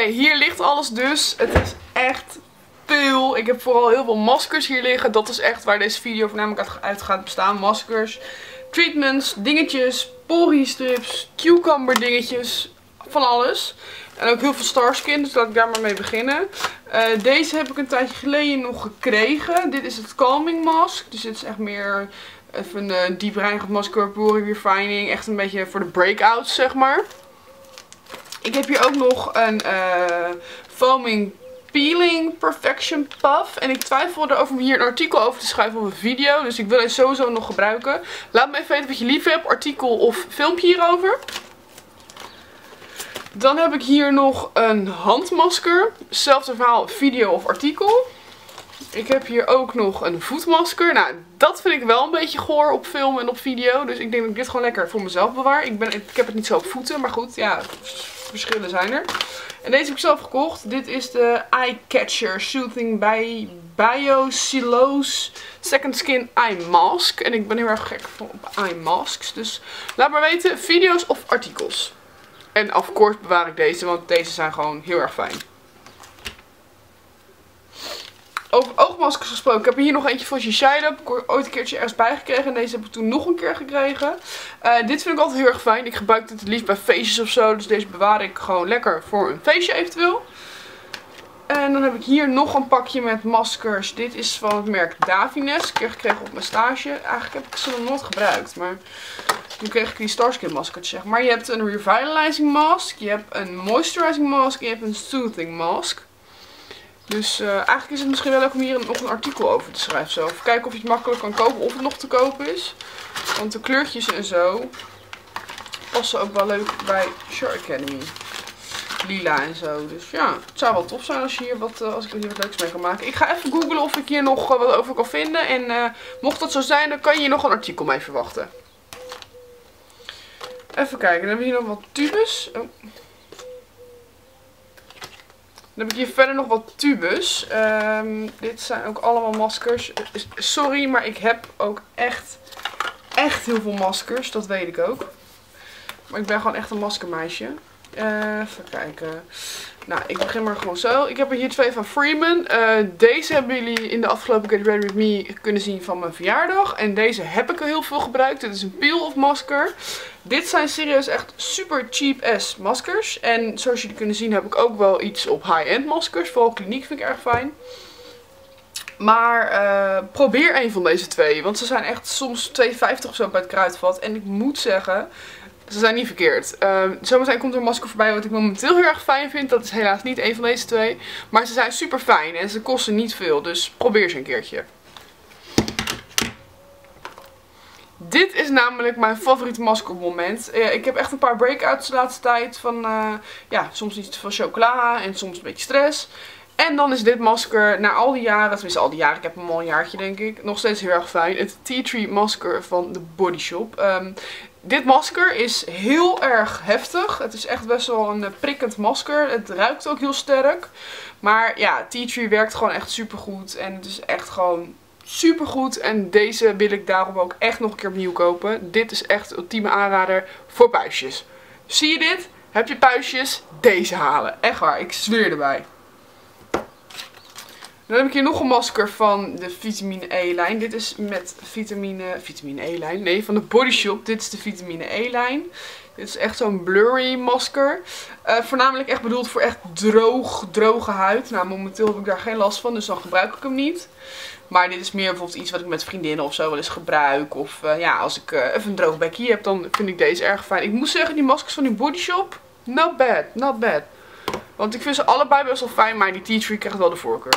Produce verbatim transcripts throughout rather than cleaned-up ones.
hier ligt alles dus. Het is echt veel. Ik heb vooral heel veel maskers hier liggen. Dat is echt waar deze video voornamelijk uit gaat bestaan. Maskers, treatments, dingetjes, pori strips, cucumber dingetjes. Van alles. En ook heel veel Starskin, dus laat ik daar maar mee beginnen. Uh, deze heb ik een tijdje geleden nog gekregen. Dit is het Calming Mask. Dus dit is echt meer even een uh, diep reinigend masker, pori refining. Echt een beetje voor de breakouts, zeg maar. Ik heb hier ook nog een uh, Foaming Peeling Perfection Puff. En ik twijfel erover om hier een artikel over te schrijven op een video. Dus ik wil deze sowieso nog gebruiken. Laat me even weten wat je lief hebt. Artikel of filmpje hierover. Dan heb ik hier nog een handmasker. Hetzelfde verhaal, video of artikel. Ik heb hier ook nog een voetmasker. Nou, dat vind ik wel een beetje goor op film en op video. Dus ik denk dat ik dit gewoon lekker voor mezelf bewaar. Ik, ben, ik heb het niet zo op voeten, maar goed, ja, verschillen zijn er. En deze heb ik zelf gekocht. Dit is de Eye Catcher Soothing by Biocellulose Second Skin Eye Mask. En ik ben heel erg gek op eye masks. Dus laat maar weten, video's of artikels. En of course bewaar ik deze, want deze zijn gewoon heel erg fijn. Over oogmaskers gesproken, ik heb hier nog eentje van Shiseido. Heb ik ooit een keertje ergens bijgekregen en deze heb ik toen nog een keer gekregen. Uh, dit vind ik altijd heel erg fijn. Ik gebruik dit het liefst bij feestjes of zo, dus deze bewaar ik gewoon lekker voor een feestje eventueel. En dan heb ik hier nog een pakje met maskers. Dit is van het merk Davines. Ik heb gekregen op mijn stage. Eigenlijk heb ik ze nog nooit gebruikt, maar toen kreeg ik die Starskin maskers, zeg maar. Je hebt een revitalizing mask, je hebt een moisturizing mask en je hebt een soothing mask. Dus uh, eigenlijk is het misschien wel leuk om hier nog een artikel over te schrijven. Zo. Even kijken of je het makkelijk kan kopen of het nog te kopen is. Want de kleurtjes en zo passen ook wel leuk bij Shore Academy. Lila en zo. Dus ja, het zou wel tof zijn als, je hier wat, uh, als ik hier wat leuks mee kan maken. Ik ga even googlen of ik hier nog uh, wat over kan vinden. En uh, mocht dat zo zijn, dan kan je hier nog een artikel mee verwachten. Even kijken, dan hebben we hier nog wat tubes. Oh. Dan heb ik hier verder nog wat tubes. Um, dit zijn ook allemaal maskers. Sorry, maar ik heb ook echt, echt heel veel maskers. Dat weet ik ook. Maar ik ben gewoon echt een maskermeisje. Uh, even kijken. Nou, ik begin maar gewoon zo. Ik heb er hier twee van Freeman. Uh, deze hebben jullie in de afgelopen Get Ready With Me kunnen zien van mijn verjaardag. En deze heb ik al heel veel gebruikt. Dit is een peel-off masker. Dit zijn serieus echt super cheap ass maskers. En zoals jullie kunnen zien heb ik ook wel iets op high-end maskers. Vooral kliniek vind ik erg fijn. Maar uh, probeer een van deze twee. Want ze zijn echt soms twee vijftig of zo bij het Kruidvat. En ik moet zeggen, ze zijn niet verkeerd. Uh, zometeen komt er een masker voorbij wat ik momenteel heel erg fijn vind. Dat is helaas niet een van deze twee. Maar ze zijn super fijn en ze kosten niet veel. Dus probeer ze een keertje. Dit is namelijk mijn favoriete maskermoment. Uh, ik heb echt een paar breakouts de laatste tijd. Van uh, ja, soms iets van chocola en soms een beetje stress. En dan is dit masker na al die jaren, tenminste al die jaren, ik heb hem al een jaartje denk ik, nog steeds heel erg fijn. Het Tea Tree masker van de Body Shop. Um, dit masker is heel erg heftig. Het is echt best wel een prikkend masker. Het ruikt ook heel sterk. Maar ja, Tea Tree werkt gewoon echt super goed. En het is echt gewoon super goed. En deze wil ik daarom ook echt nog een keer opnieuw kopen. Dit is echt de ultieme aanrader voor puistjes. Zie je dit? Heb je puistjes? Deze halen. Echt waar, ik zweer erbij. Dan heb ik hier nog een masker van de vitamine E-lijn. Dit is met vitamine... Vitamine E-lijn? Nee, van de Body Shop. Dit is de vitamine E-lijn. Dit is echt zo'n blurry masker. Uh, voornamelijk echt bedoeld voor echt droog, droge huid. Nou, momenteel heb ik daar geen last van, dus dan gebruik ik hem niet. Maar dit is meer bijvoorbeeld iets wat ik met vriendinnen of zo wel eens gebruik. Of uh, ja, als ik uh, even een droog bekje heb, dan vind ik deze erg fijn. Ik moet zeggen, die maskers van die Body Shop, not bad, not bad. Want ik vind ze allebei best wel fijn, maar die Tea Tree krijgt wel de voorkeur.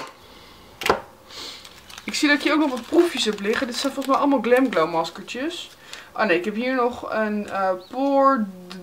Ik zie dat ik hier ook nog wat proefjes heb liggen. Dit zijn volgens mij allemaal Glam Glow maskertjes. Oh nee, ik heb hier nog een uh, Pore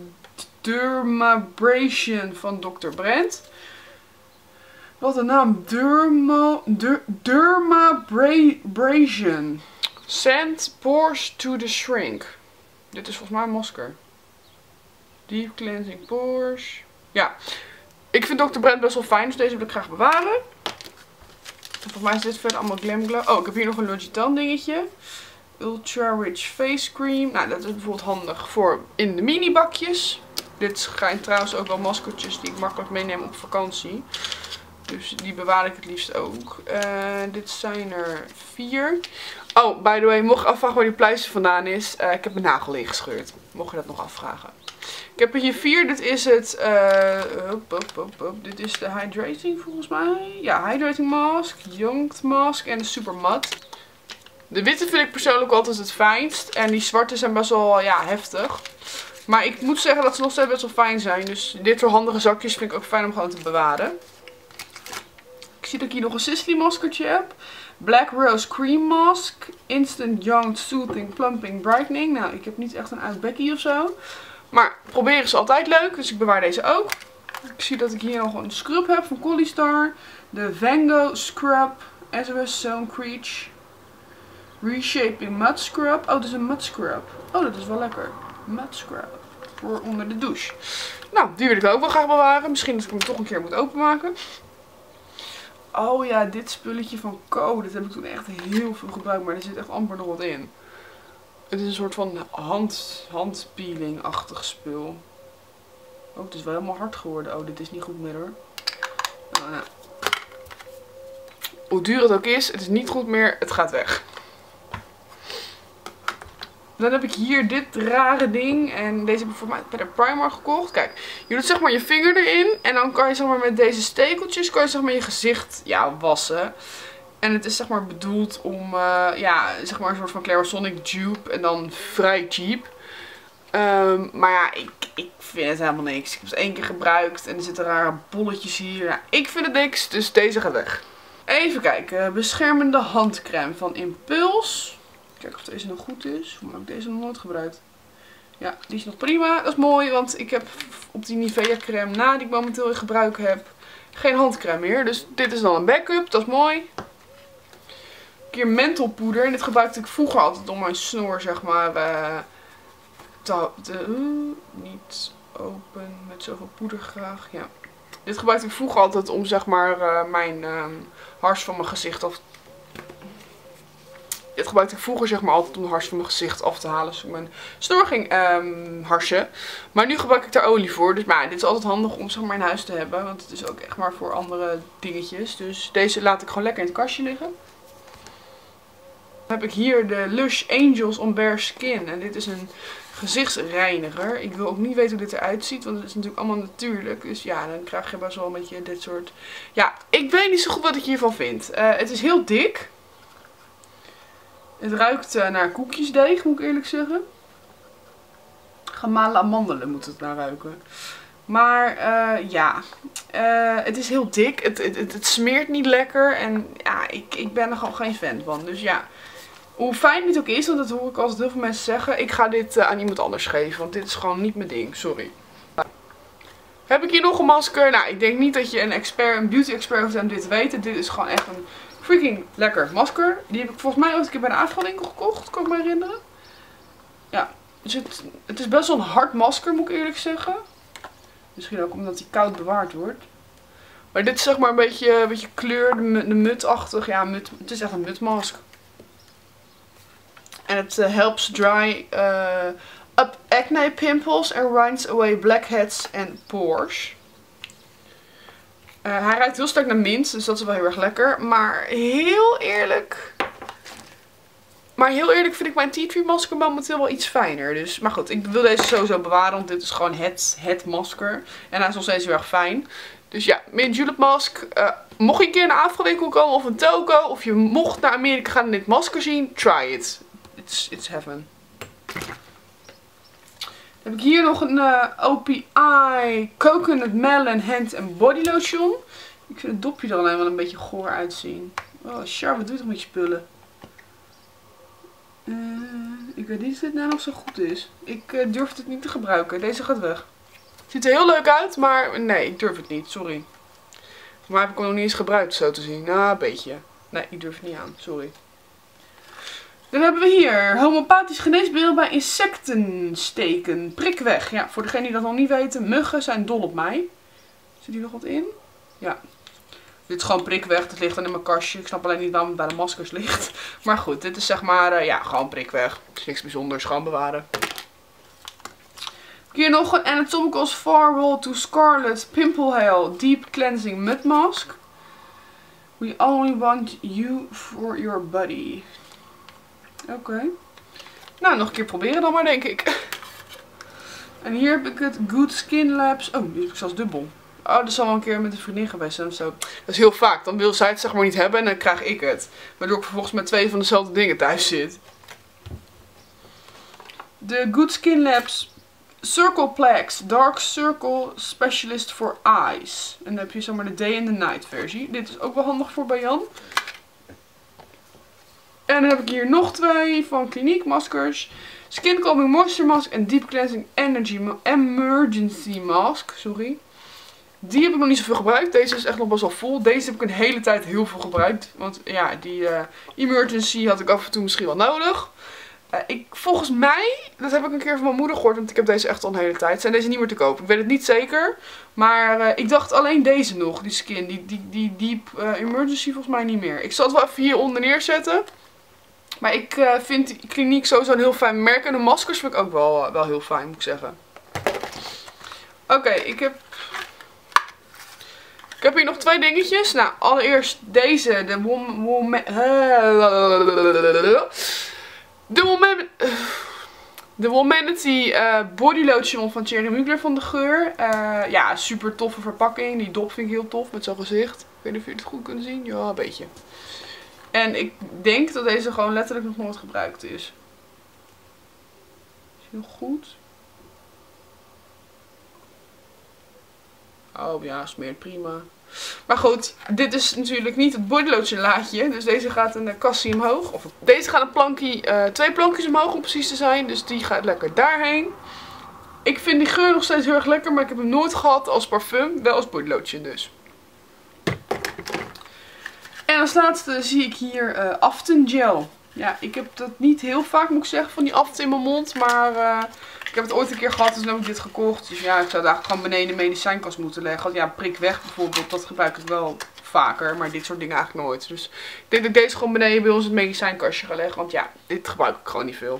Dermabrasion van dokter Brandt. Wat een naam. Derma, der, Dermabrasion. Send pores to the shrink. Dit is volgens mij een masker. Deep cleansing pores. Ja. Ik vind dokter Brandt best wel fijn, dus deze wil ik graag bewaren. Volgens mij is dit verder allemaal Glam Glow. Oh, ik heb hier nog een L'Occitane dingetje. Ultra Rich Face Cream. Nou, dat is bijvoorbeeld handig voor in de mini bakjes. Dit zijn trouwens ook wel maskertjes die ik makkelijk meeneem op vakantie. Dus die bewaar ik het liefst ook. Uh, dit zijn er vier. Oh, by the way, mocht je afvragen waar die pleister vandaan is. Uh, ik heb mijn nagel ingescheurd. Mocht je dat nog afvragen. Ik heb er hier vier. Dit is het. Uh, hop, hop, hop, hop. Dit is de Hydrating volgens mij. Ja, Hydrating Mask. Young Mask en de Super Matte. De witte vind ik persoonlijk altijd het fijnst. En die zwarte zijn best wel ja, heftig. Maar ik moet zeggen dat ze nog steeds best wel fijn zijn. Dus dit soort handige zakjes vind ik ook fijn om gewoon te bewaren. Ik zie dat ik hier nog een Sisley maskertje heb. Black Rose Cream Mask. Instant Young Soothing Plumping Brightening. Nou, ik heb niet echt een uit Becky of zo. Maar proberen is altijd leuk. Dus ik bewaar deze ook. Ik zie dat ik hier nog een scrub heb van Collistar. De Vango Scrub. S O S Zone Creech. Reshaping Mud Scrub. Oh, dit is een mud scrub. Oh, dat is wel lekker. Mud Scrub. Voor onder de douche. Nou, die wil ik ook wel graag bewaren. Misschien dat ik hem toch een keer moet openmaken. Oh ja, dit spulletje van Co. Dat heb ik toen echt heel veel gebruikt. Maar er zit echt amper nog wat in. Het is een soort van hand, handpeeling-achtig spul. Oh, het is wel helemaal hard geworden. Oh, dit is niet goed meer hoor. Nou, nou. Hoe duur het ook is, het is niet goed meer. Het gaat weg. Dan heb ik hier dit rare ding. En deze heb ik voor mij bij de Primark gekocht. Kijk, je doet zeg maar je vinger erin. En dan kan je zeg maar met deze stekeltjes kan je zeg maar je gezicht ja, wassen. En het is zeg maar bedoeld om uh, ja, zeg maar een soort van Clarisonic dupe. En dan vrij cheap. Um, maar ja, ik, ik vind het helemaal niks. Ik heb het één keer gebruikt. En er zitten rare bolletjes hier. Ja, ik vind het niks. Dus deze gaat weg. Even kijken. Beschermende handcrème van Impulse. Kijken of deze nog goed is. Maar heb ik deze nog nooit gebruikt? Ja, die is nog prima. Dat is mooi, want ik heb op die Nivea crème na die ik momenteel in gebruik heb geen handcrème meer. Dus dit is dan een backup. Dat is mooi. Een keer mentholpoeder. En dit gebruikte ik vroeger altijd om mijn snor zeg maar uh, te, te uh, niet open met zoveel poeder graag. Ja. Dit gebruikte ik vroeger altijd om zeg maar uh, mijn uh, hars van mijn gezicht af te Dit gebruikte ik vroeger zeg maar altijd om de hars van mijn gezicht af te halen. Dus ik mijn snor ging um, harsen. Maar nu gebruik ik daar olie voor. Dus maar dit is altijd handig om zeg maar in huis te hebben. Want het is ook echt maar voor andere dingetjes. Dus deze laat ik gewoon lekker in het kastje liggen. Dan heb ik hier de Lush Angels on Bare Skin. En dit is een gezichtsreiniger. Ik wil ook niet weten hoe dit eruit ziet. Want het is natuurlijk allemaal natuurlijk. Dus ja, dan krijg je best wel een beetje dit soort... Ja, ik weet niet zo goed wat ik hiervan vind. Uh, het is heel dik. Het ruikt uh, naar koekjesdeeg, moet ik eerlijk zeggen. Gemalen amandelen moet het naar ruiken. Maar uh, ja, uh, het is heel dik. Het, het, het, het smeert niet lekker. En ja, ik, ik ben er gewoon geen fan van. Dus ja, hoe fijn dit ook is, want dat hoor ik altijd heel veel mensen zeggen. Ik ga dit uh, aan iemand anders geven, want dit is gewoon niet mijn ding. Sorry. Heb ik hier nog een masker? Nou, ik denk niet dat je een expert, een beauty expert hoeft aan dit te weten. Dit is gewoon echt een freaking lekker masker. Die heb ik volgens mij ooit een keer bij de Afro-winkel gekocht, kan ik me herinneren. Ja, dus het, het is best wel een hard masker, moet ik eerlijk zeggen. Misschien ook omdat hij koud bewaard wordt. Maar dit is zeg maar een beetje, een beetje kleur, de, de mutachtig. Ja, mut, het is echt een mutmask. En het uh, helps dry uh, up acne pimples and rinse away blackheads and pores. Uh, hij ruikt heel sterk naar mint, dus dat is wel heel erg lekker. Maar heel eerlijk... Maar heel eerlijk vind ik mijn tea tree masker momenteel wel iets fijner. Dus, maar goed, ik wil deze sowieso bewaren, want dit is gewoon het, het masker. En hij is nog steeds heel erg fijn. Dus ja, mint julep mask. Uh, mocht je een keer in een Afro-winkel komen of een toko, of je mocht naar Amerika gaan en dit masker zien, try it. It's, it's heaven. Dan heb ik hier nog een uh, O P I Coconut Melon Hand and Body Lotion. Ik vind het dopje er alleen wel een beetje goor uitzien. Oh, Char, wat doe je toch met je spullen? Uh, ik weet niet of dit nou nog zo goed is. Ik uh, durf het niet te gebruiken. Deze gaat weg. Ziet er heel leuk uit, maar nee, ik durf het niet. Sorry. Maar heb ik hem nog niet eens gebruikt, zo te zien. Nou, een beetje. Nee, ik durf het niet aan. Sorry. Dan hebben we hier homeopathisch geneesmiddel bij insectensteken. Prik weg. Ja, voor degenen die dat nog niet weten, muggen zijn dol op mij. Zit hier nog wat in? Ja. Dit is gewoon prik weg. Dat ligt dan in mijn kastje. Ik snap alleen niet waarom het bij de maskers ligt. Maar goed, dit is zeg maar, uh, ja, gewoon prik weg. Het is niks bijzonders. Gewoon bewaren. Hier nog een Anatomicals Farewell to Scarlet Pimple Heal Deep Cleansing Mud Mask. We only want you for your body. Oké. Okay. Nou, nog een keer proberen dan maar, denk ik. En hier heb ik het Good Skin Labs. Oh, die heb ik zelfs dubbel. Oh, dat zal wel een keer met een vriendin geweest zijn of zo. Dat is heel vaak. Dan wil zij het zeg maar niet hebben en dan krijg ik het. Waardoor ik vervolgens met twee van dezelfde dingen thuis zit. De Good Skin Labs Circle Plex Dark Circle Specialist for Eyes. En dan heb je zomaar de day and the night versie. Dit is ook wel handig voor bij Jan. En dan heb ik hier nog twee van Clinique maskers. Skin Calming Moisture Mask en Deep Cleansing Energy Emergency Mask. Sorry. Die heb ik nog niet zoveel gebruikt. Deze is echt nog best wel vol. Deze heb ik een hele tijd heel veel gebruikt. Want ja, die uh, Emergency had ik af en toe misschien wel nodig. Uh, ik, volgens mij, dat heb ik een keer van mijn moeder gehoord, want ik heb deze echt al een hele tijd. Zijn deze niet meer te koop? Ik weet het niet zeker. Maar uh, ik dacht alleen deze nog, die skin. Die, die, die Deep uh, Emergency volgens mij niet meer. Ik zal het wel even hieronder neerzetten. Maar ik uh, vind Clinique sowieso een heel fijn merk. En de maskers vind ik ook wel, uh, wel heel fijn, moet ik zeggen. Oké, okay, ik heb... Ik heb hier nog twee dingetjes. Nou, allereerst deze. De Wom... Wom de Woman... De Womanity uh, Body Lotion van Thierry Mugler van de geur. Uh, ja, super toffe verpakking. Die dop vind ik heel tof met zo'n gezicht. Ik weet niet of jullie het goed kunnen zien. Ja, een beetje. En ik denk dat deze gewoon letterlijk nog nooit gebruikt is. Is heel goed. Oh ja, smeert prima. Maar goed, dit is natuurlijk niet het bodylotion laadje. Dus deze gaat een kassie omhoog. Of deze gaat een plankje, uh, twee plankjes omhoog om precies te zijn. Dus die gaat lekker daarheen. Ik vind die geur nog steeds heel erg lekker. Maar ik heb hem nooit gehad als parfum. Wel als bodylotion dus. En als laatste zie ik hier uh, Aften Gel. Ja, ik heb dat niet heel vaak, moet ik zeggen, van die Aften in mijn mond. Maar uh, ik heb het ooit een keer gehad, dus nu heb ik dit gekocht. Dus ja, ik zou het eigenlijk gewoon beneden in de medicijnkast moeten leggen. Ja, prik weg bijvoorbeeld, dat gebruik ik wel vaker. Maar dit soort dingen eigenlijk nooit. Dus ik denk dat ik deze gewoon beneden bij ons in het medicijnkastje ga leggen. Want ja, dit gebruik ik gewoon niet veel.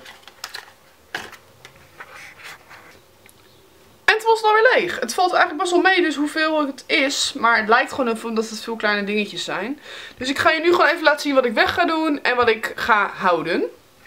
En het was dan weer leeg. Het valt eigenlijk best wel mee dus hoeveel het is. Maar het lijkt gewoon even omdat het veel kleine dingetjes zijn. Dus ik ga je nu gewoon even laten zien wat ik weg ga doen en wat ik ga houden.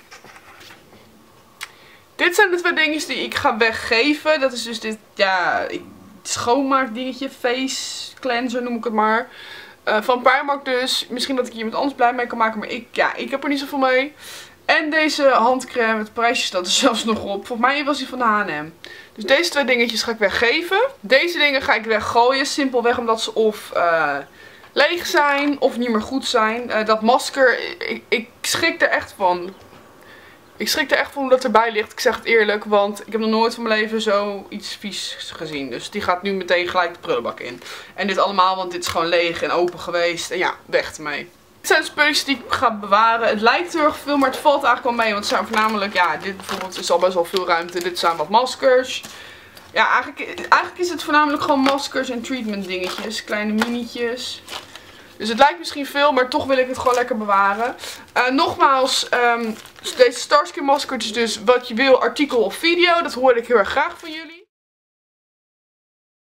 Dit zijn de twee dingetjes die ik ga weggeven. Dat is dus dit, ja, schoonmaakdingetje. Face cleanser noem ik het maar. Uh, van Primark dus. Misschien dat ik hier iemand anders blij mee kan maken. Maar ik, ja, ik heb er niet zoveel mee. En deze handcrème, het prijsje staat er zelfs nog op. Volgens mij was die van de H en M. Dus deze twee dingetjes ga ik weggeven. Deze dingen ga ik weggooien. Simpelweg omdat ze of uh, leeg zijn of niet meer goed zijn. Uh, dat masker, ik, ik schrik er echt van. Ik schrik er echt van hoe dat erbij ligt. Ik zeg het eerlijk, want ik heb nog nooit van mijn leven zoiets vies gezien. Dus die gaat nu meteen gelijk de prullenbak in. En dit allemaal, want dit is gewoon leeg en open geweest. En ja, weg ermee. Dit zijn de spulletjes die ik ga bewaren. Het lijkt heel erg veel, maar het valt eigenlijk wel mee. Want het zijn voornamelijk, ja, dit bijvoorbeeld is al best wel veel ruimte. Dit zijn wat maskers. Ja, eigenlijk, eigenlijk is het voornamelijk gewoon maskers en treatment dingetjes. Kleine minietjes. Dus het lijkt misschien veel, maar toch wil ik het gewoon lekker bewaren. Uh, nogmaals, um, deze Starskin masker is dus wat je wil, artikel of video. Dat hoor ik heel erg graag van jullie.